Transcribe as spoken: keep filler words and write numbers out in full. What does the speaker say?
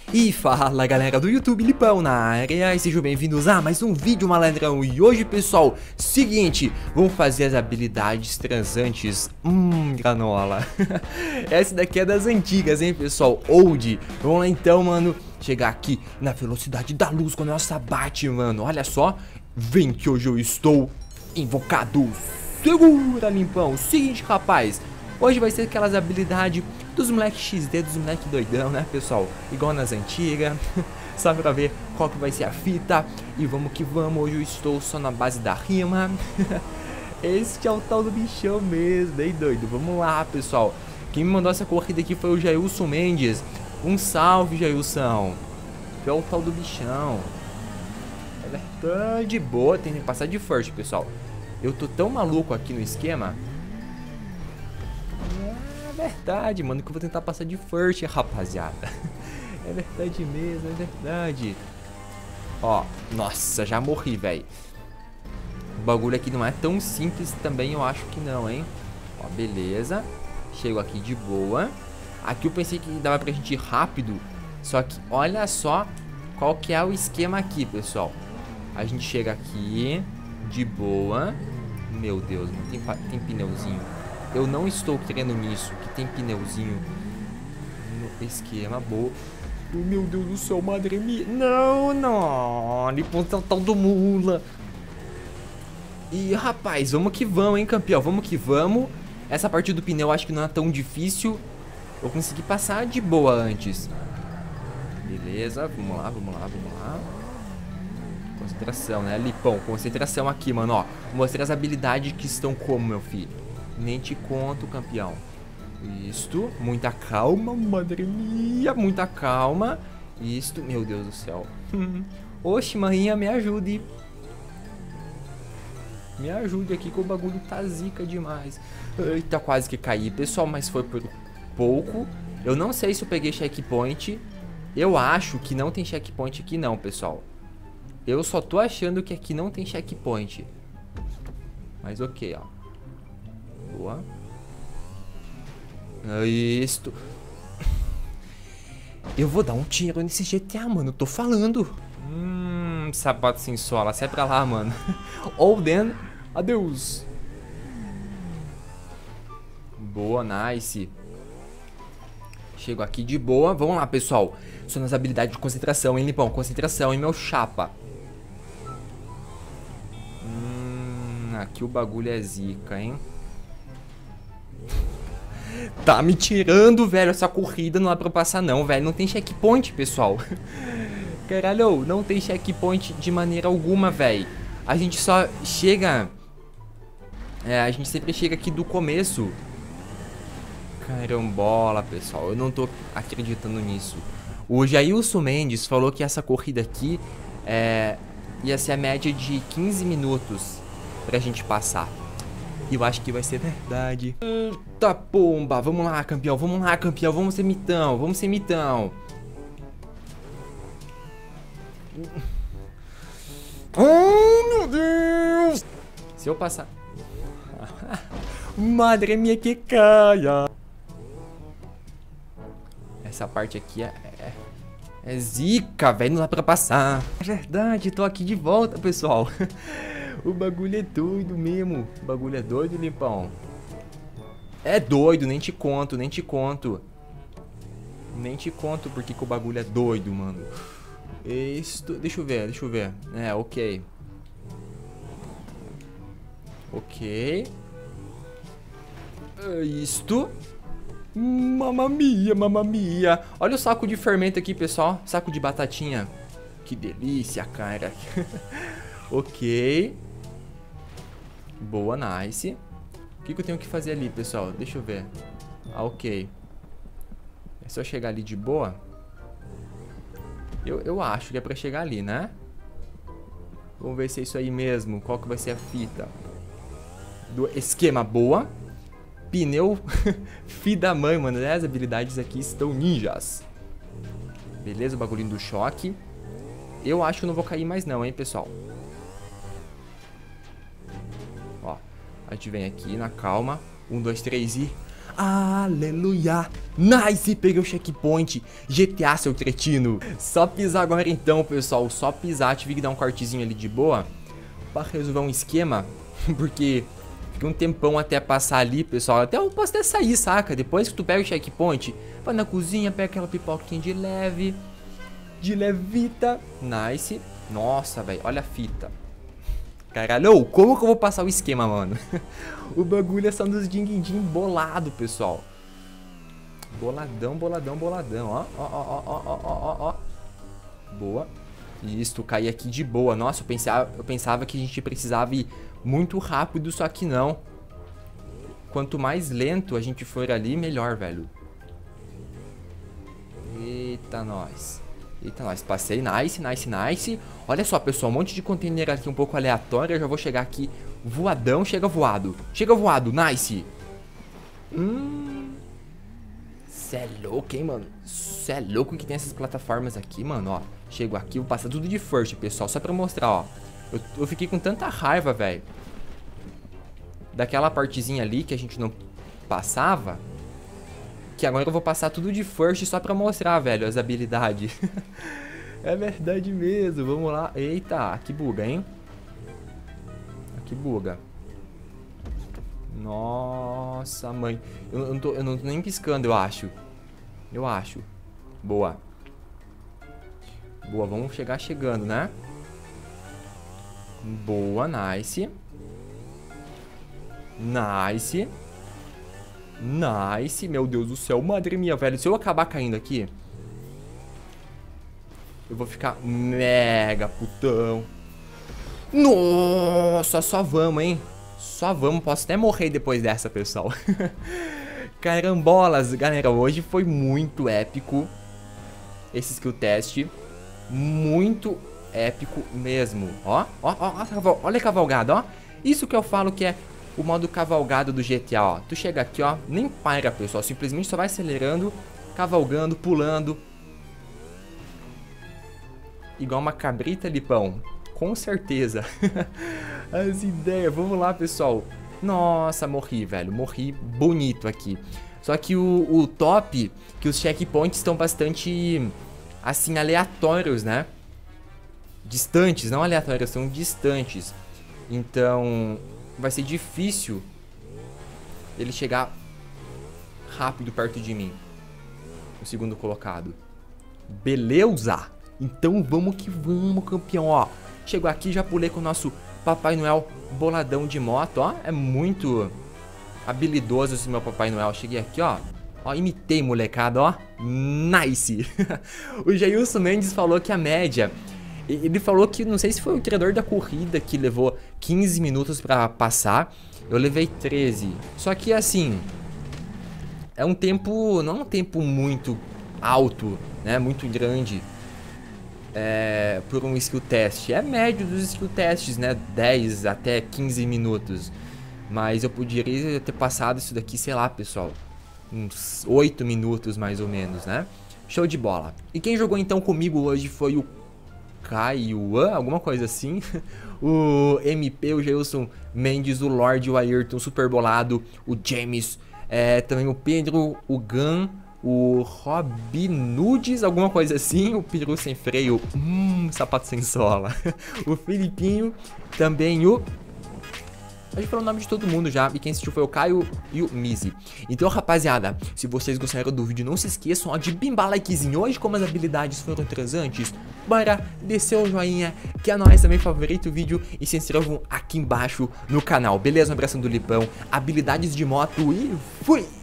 E fala galera do YouTube, Lipão na área, e sejam bem-vindos a mais um vídeo malandrão. E hoje, pessoal, seguinte, vamos fazer as habilidades transantes. Hum, granola. Essa daqui é das antigas, hein, pessoal, old. Vamos lá então, mano, chegar aqui na velocidade da luz com a nossa bate, mano. Olha só, vem que hoje eu estou invocado. Segura, Limpão. Seguinte, rapaz, hoje vai ser aquelas habilidades dos moleque X D, dos moleque doidão, né, pessoal? Igual nas antigas. Só pra ver qual que vai ser a fita. E vamos que vamos, hoje eu estou só na base da rima. Este é o tal do bichão mesmo, bem doido. Vamos lá, pessoal. Quem me mandou essa corrida aqui foi o Jailson Mendes. Um salve, Jailson. Que é o tal do bichão. Ela é de boa, tem que passar de first, pessoal. Eu tô tão maluco aqui no esquema. É verdade, mano, que eu vou tentar passar de first, rapaziada. É verdade mesmo, é verdade. Ó, nossa, já morri, velho. O bagulho aqui não é tão simples também, eu acho que não, hein. Ó, beleza. Chego aqui de boa. Aqui eu pensei que dava pra gente ir rápido. Só que olha só qual que é o esquema aqui, pessoal. A gente chega aqui de boa. Meu Deus, não tem, tem pneuzinho. Eu não estou querendo nisso, que tem pneuzinho no esquema, boa. Oh, meu Deus do céu, madre minha. Não, não. Lipão tal do mula. E, rapaz, vamos que vamos, hein, campeão. Vamos que vamos. Essa parte do pneu acho que não é tão difícil. Eu consegui passar de boa antes. Beleza, vamos lá, vamos lá, vamos lá. Concentração, né, Lipão? Concentração aqui, mano, ó. Mostrei as habilidades que estão como, meu filho. Nem te conto, campeão. Isto, muita calma, madre minha, muita calma. Isto, meu Deus do céu. Oxe, maninha, me ajude. Me ajude aqui que o bagulho tá zica demais. Eita, quase que caí, pessoal, mas foi por pouco. Eu não sei se eu peguei checkpoint. Eu acho que não tem checkpoint aqui não, pessoal. Eu só tô achando que aqui não tem checkpoint. Mas ok, ó. Boa. Isto. Eu vou dar um tiro nesse G T A, mano. Eu tô falando. Hum, sapato sem sola. Sai pra lá, mano. Ou then, adeus. Boa, nice. Chego aqui de boa. Vamos lá, pessoal. Só nas habilidades de concentração, hein, Lipão? Concentração, hein, meu chapa. Hum, aqui o bagulho é zica, hein? Tá me tirando, velho, essa corrida não dá pra eu passar não, velho. Não tem checkpoint, pessoal. Caralho, não tem checkpoint de maneira alguma, velho. A gente só chega... É, a gente sempre chega aqui do começo. Carambola, pessoal. Eu não tô acreditando nisso. O Jailson Mendes falou que essa corrida aqui é, ia ser a média de quinze minutos pra gente passar. E eu acho que vai ser verdade. Eita pomba, vamos lá, campeão, vamos lá, campeão, vamos ser mitão, vamos ser mitão. Oh, meu Deus! Se eu passar... Madre minha que caia. Essa parte aqui é... É, é zica, velho, não dá pra passar. É verdade, tô aqui de volta, pessoal. O bagulho é doido mesmo. O bagulho é doido, Limpão. É doido, nem te conto, nem te conto. Nem te conto porque que o bagulho é doido, mano. Isto... Deixa eu ver, deixa eu ver. É, ok. Ok. Isto. Mamma mia, mamma mia. Olha o saco de fermento aqui, pessoal. Saco de batatinha. Que delícia, cara. Ok. Boa, nice. O que, que eu tenho que fazer ali, pessoal? Deixa eu ver. Ah, ok. É só chegar ali de boa? Eu, eu acho que é pra chegar ali, né? Vamos ver se é isso aí mesmo. Qual que vai ser a fita? Do esquema, boa. Pneu. Fi da mãe, mano. As habilidades aqui estão ninjas. Beleza, o bagulhinho do choque. Eu acho que eu não vou cair mais não, hein, pessoal. Ó, a gente vem aqui na calma. Um, dois, três e... Aleluia! Nice, peguei o checkpoint. G T A, seu cretino. Só pisar agora então, pessoal. Só pisar. Tive que dar um cortezinho ali de boa pra resolver um esquema. Porque fiquei um tempão até passar ali, pessoal. Até eu posso até sair, saca? Depois que tu pega o checkpoint, vai na cozinha, pega aquela pipoquinha de leve. De levita. Nice. Nossa, velho. Olha a fita. Caralho, como que eu vou passar o esquema, mano? O bagulho é só nos din-din-din bolado, pessoal. Boladão, boladão, boladão. Ó, ó, ó, ó, ó, ó, ó, ó. Boa. Isso, caí aqui de boa. Nossa, eu pensava, eu pensava que a gente precisava ir muito rápido, só que não. Quanto mais lento a gente for ali, melhor, velho. Eita, nós. Eita, nós. Passei. Nice, nice, nice. Olha só, pessoal. Um monte de container aqui um pouco aleatório. Eu já vou chegar aqui voadão. Chega voado. Chega voado. Nice. Hum. Cê é louco, hein, mano? Cê é louco que tem essas plataformas aqui, mano, ó. Chego aqui, vou passar tudo de first, pessoal. Só pra mostrar, ó. Eu, eu fiquei com tanta raiva, velho. Daquela partezinha ali que a gente não passava. Que agora eu vou passar tudo de first só pra mostrar, velho, as habilidades. É verdade mesmo, vamos lá. Eita, que buga, hein? Que buga. Nossa, mãe. Eu, eu, não tô, eu não tô nem piscando, eu acho. Eu acho. Boa. Boa, vamos chegar chegando, né? Boa, nice. Nice. Nice, meu Deus do céu. Madre minha, velho. Se eu acabar caindo aqui, eu vou ficar mega putão. Nossa, só vamos, hein? Só vamos. Posso até morrer depois dessa, pessoal. Carambolas, galera. Hoje foi muito épico esse skill test. Muito épico mesmo. Ó, ó, ó, ó. Olha a cavalgada, ó. Isso que eu falo que é o modo cavalgado do G T A, ó. Tu chega aqui, ó, nem para, pessoal. Simplesmente só vai acelerando, cavalgando, pulando. Igual uma cabrita, Lipão. Com certeza. As ideias. Vamos lá, pessoal. Nossa, morri, velho. Morri bonito aqui. Só que o, o top, que os checkpoints estão bastante, assim, aleatórios, né? Distantes, não aleatórios, são distantes. Então vai ser difícil ele chegar rápido perto de mim. O segundo colocado. Beleza? Então vamos que vamos, campeão, ó. Chegou aqui, já pulei com o nosso Papai Noel boladão de moto, ó. É muito habilidoso esse meu Papai Noel. Cheguei aqui, ó. Ó, imitei, molecada, ó. Nice. O Jailson Mendes falou que a média... Ele falou que, não sei se foi o criador da corrida que levou quinze minutos pra passar. Eu levei treze. Só que, assim, é um tempo... Não é um tempo muito alto, né? Muito grande. É, por um skill test. É médio dos skill tests, né? dez até quinze minutos. Mas eu poderia ter passado isso daqui, sei lá, pessoal, uns oito minutos mais ou menos, né? Show de bola. E quem jogou então comigo hoje foi o Kaiuan, alguma coisa assim. O M P, o Jailson Mendes, o Lorde, o Ayrton, super bolado, o James, é, também o Pedro, o Gan, o Rob Nudes, alguma coisa assim. O Peru sem freio, hum, sapato sem sola. O Filipinho, também o... A gente falou o nome de todo mundo já. E quem assistiu foi o Caio e o Mizzy. Então, rapaziada, se vocês gostaram do vídeo, não se esqueçam ó, de bimbar likezinho. Hoje, como as habilidades foram transantes, bora descer o joinha, que é nóis também, favorito o vídeo e se inscrevam aqui embaixo no canal. Beleza? Um abração do Lipão, habilidades de moto e fui!